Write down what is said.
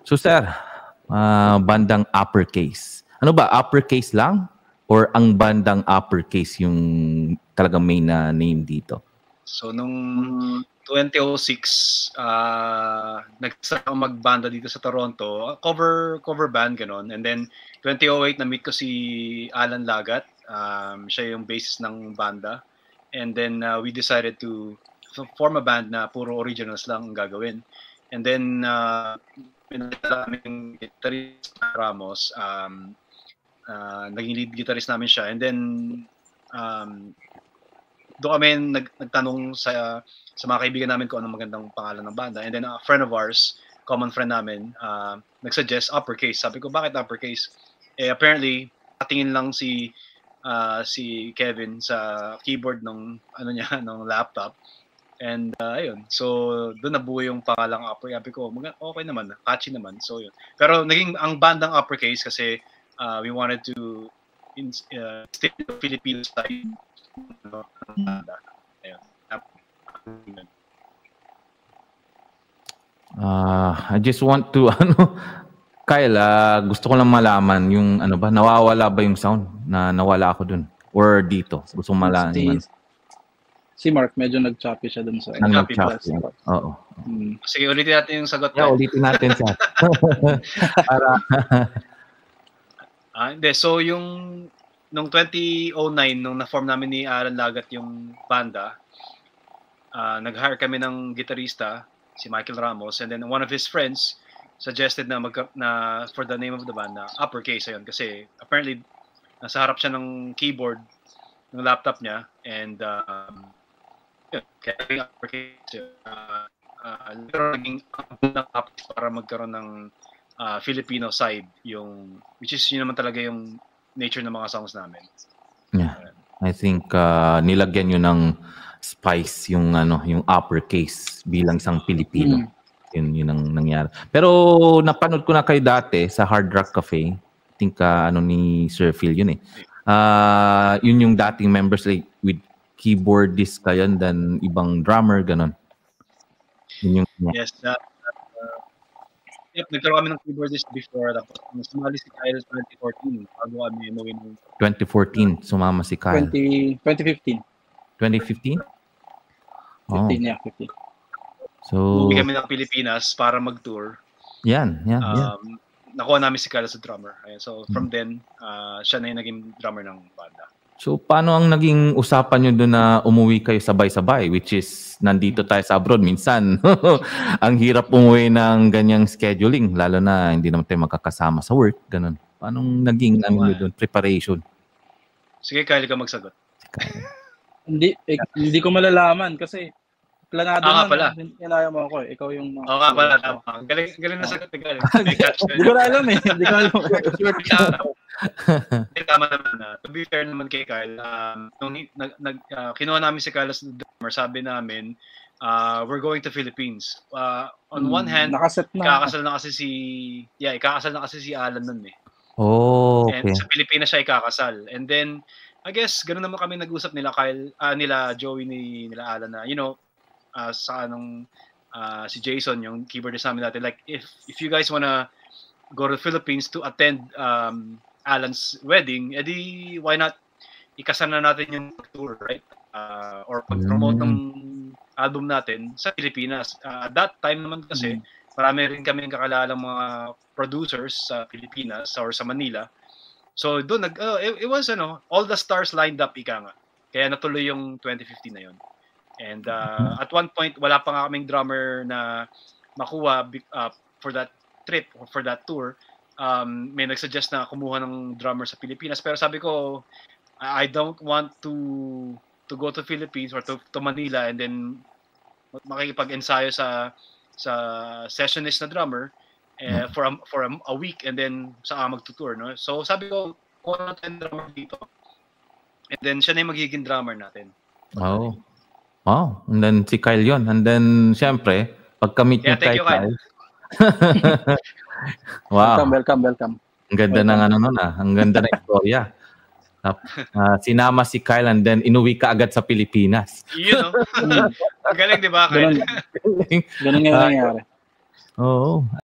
So sir, bandang uppercase. Ano ba, uppercase lang? Or ang bandang uppercase yung talagang main na name dito? So nung 2006, nag-start ako magbanda dito sa Toronto. Cover band, ganon. And then 2008, na-meet ko si Alan Lagat. Siya yung bassist ng banda. And then we decided to form a band na puro originals lang ang gagawin. And then pinatala namin yung guitarist Ramos, naging lead guitarist namin siya. And then doon kami nagtanong sa mga kaibigan namin kung anong magandang pangalan ng banda. And then a friend of ours, common friend namin, nagsuggest uppercase. Sabi ko, bakit uppercase? Apparently, patingin lang si Kevin sa keyboard ng laptop. And ayun. So doon nabuo yung pangalang uppercase. Sabi ko, okay naman, catchy naman. So yun. Pero naging ang bandang uppercase kasi we wanted to stay in the Filipino side. Ayun. I just want to Kyle, gusto ko lang malaman yung nawawala ba yung sound na nawala ako dun or dito? Gusto ko malaman. Si Mark medyo nag-choppy siya dun sa nag-choppy. Oo. Sige, ulitin natin yung sagot. Yeah, ulitin natin siya. Para hindi, so yung nung 2009 nung na-form namin ni Alan Lagat yung banda, nag-hire kami ng gitarista, si Michael Ramos, and then one of his friends suggested na for the name of the band na uppercase. Ayun, kasi apparently nasa harap siya ng keyboard ng laptop niya, and kaya uppercase naging uppercase para magkaroon ng Filipino side, which is yun naman talaga yung nature ng mga songs namin. Yeah. I think nilagyan yun ng spice yung uppercase bilang isang Pilipino. Yun ang nangyari. Pero napanood ko na kayo dati sa Hard Rock Cafe. I think ni Sir Phil yun eh. Yun yung dating members like with keyboardist kayo then ibang drummer ganon. Yun yung yes, nagkaroon kami ng keyboardist before. Tapos sumali si Kyle 2014 bago kami umuwi ng 2014 sumama si Kyle. 2015. 2015? 15, yeah, 15. So, umuwi kami ng Pilipinas para mag-tour. Yan. Nakuha namin si Kyle as a drummer. Ayan, so from then, siya na yung naging drummer ng banda. So paano ang naging usapan nyo doon na umuwi kayo sabay-sabay, which is nandito tayo sa abroad minsan. Ang hirap umuwi ng ganyang scheduling, lalo na hindi naman tayo magkakasama sa work, ganun. Paano naging doon, preparation? Sige, Kyle, ka magsagot. Hindi ko malalaman kasi planado na pala. Kinaya mo ako eh. Ikaw yung Oo nga pala, tama. Galing na sagot. Hindi ko na alam eh. Hindi ko alam. Tama naman na. To be fair naman kay Kyle, nung kinuha namin si Kyle as the drummer, sabi namin, we're going to Philippines. On one hand, ikakasal na kasi si Alan nun eh. Oh, okay. And sa Pilipinas siya ikakasal. And then, I guess, ganun naman kami nag-usap nila Kyle, nila Joey, nila Alan na, si Jason, yung keyboardist namin dati, like, if you guys wanna go to the Philippines to attend Alan's wedding, edi why not ikasal na natin yung tour, right? Or pag-promote ng album natin sa Pilipinas. At that time naman kasi, marami rin kami kakalalang mga producers sa Pilipinas or sa Manila. So doon it was all the stars lined up, ika nga. Kaya natuloy yung 2015 na yun. And at one point wala pa nga kaming drummer na makuha for that trip or for that tour. May nagsuggest na kumuha ng drummer sa Pilipinas, pero sabi ko I don't want to go to Philippines or to Manila and then makikipag-ensayo sa sessionist na drummer for a week and then saka magtutour, no? So sabi ko, kuha natin drummer dito. And then siya na yung magiging drummer natin. Oh. Wow. And then si Kyle yun. And then siyempre, pagka-meet niyo kay Kyle. Wow. Welcome. Ang ganda ng ang ganda ng istorya. Sinama si Kyle and then inuwi ka agad sa Pilipinas. Yun, no? Ang galing, di ba, Kyle? Ganun nga nangyari. Oo.